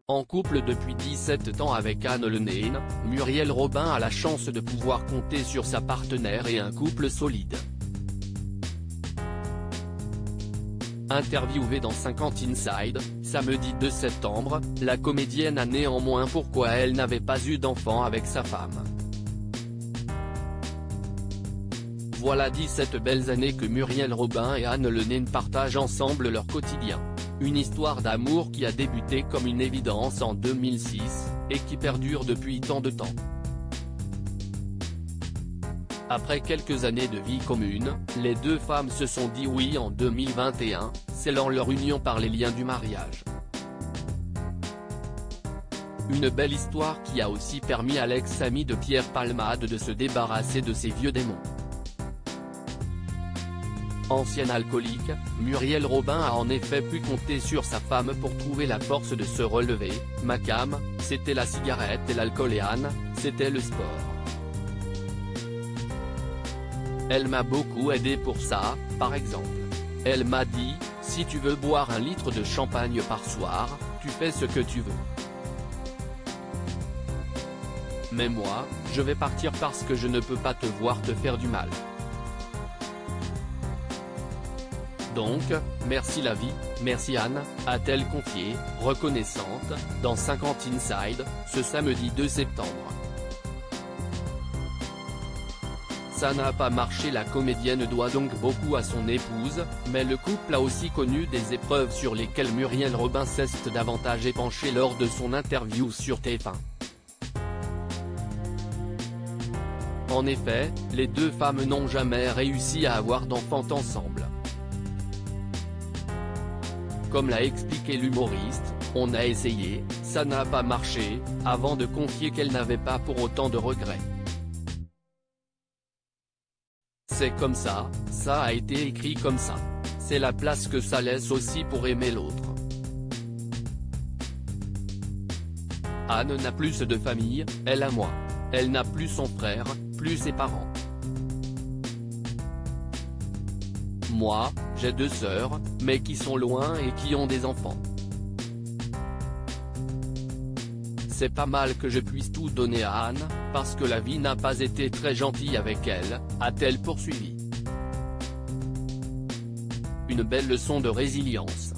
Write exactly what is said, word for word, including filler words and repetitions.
En couple depuis dix-sept ans avec Anne Le Nain, Muriel Robin a la chance de pouvoir compter sur sa partenaire et un couple solide. Interviewée dans cinquante Inside, samedi deux septembre, la comédienne a néanmoins pourquoi elle n'avait pas eu d'enfant avec sa femme. Voilà dix-sept belles années que Muriel Robin et Anne Le Nain partagent ensemble leur quotidien. Une histoire d'amour qui a débuté comme une évidence en deux mille six, et qui perdure depuis tant de temps. Après quelques années de vie commune, les deux femmes se sont dit oui en deux mille vingt et un, scellant leur union par les liens du mariage. Une belle histoire qui a aussi permis à l'ex-ami de Pierre Palmade de se débarrasser de ses vieux démons. Ancienne alcoolique, Muriel Robin a en effet pu compter sur sa femme pour trouver la force de se relever. Ma cam, c'était la cigarette et l'alcool et Anne, c'était le sport. Elle m'a beaucoup aidé pour ça, par exemple. Elle m'a dit, si tu veux boire un litre de champagne par soir, tu fais ce que tu veux. Mais moi, je vais partir parce que je ne peux pas te voir te faire du mal. Donc, merci la vie, merci Anne, a-t-elle confié, reconnaissante, dans cinquante Inside, ce samedi deux septembre. Ça n'a pas marché. La comédienne doit donc beaucoup à son épouse, mais le couple a aussi connu des épreuves sur lesquelles Muriel Robin s'est davantage épanchée lors de son interview sur T F un. En effet, les deux femmes n'ont jamais réussi à avoir d'enfants ensemble. Comme l'a expliqué l'humoriste, on a essayé, ça n'a pas marché, avant de confier qu'elle n'avait pas pour autant de regrets. C'est comme ça, ça a été écrit comme ça. C'est la place que ça laisse aussi pour aimer l'autre. Anne n'a plus de famille, elle a moi. Elle n'a plus son frère, plus ses parents. Moi, j'ai deux sœurs, mais qui sont loin et qui ont des enfants. C'est pas mal que je puisse tout donner à Anne, parce que la vie n'a pas été très gentille avec elle, a-t-elle poursuivi. Une belle leçon de résilience.